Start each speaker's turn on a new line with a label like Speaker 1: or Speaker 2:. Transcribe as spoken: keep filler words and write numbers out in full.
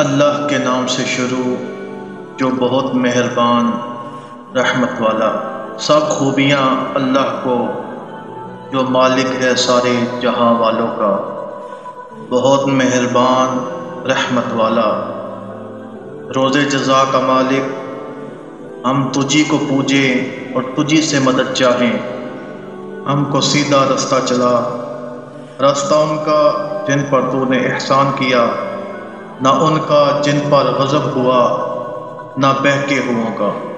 Speaker 1: अल्लाह के नाम से शुरू जो बहुत मेहरबान रहमत वाला। सब खूबियाँ अल्लाह को जो मालिक है सारे जहां वालों का, बहुत मेहरबान रहमत वाला। रोज़े जज़ा का मालिक, हम तुझी को पूजें और तुझी से मदद चाहें। हमको सीधा रास्ता चला, रास्ता उनका जिन पर तूने एहसान किया, ना उनका जिन पर गज़ब हुआ, ना बहके हुओं का।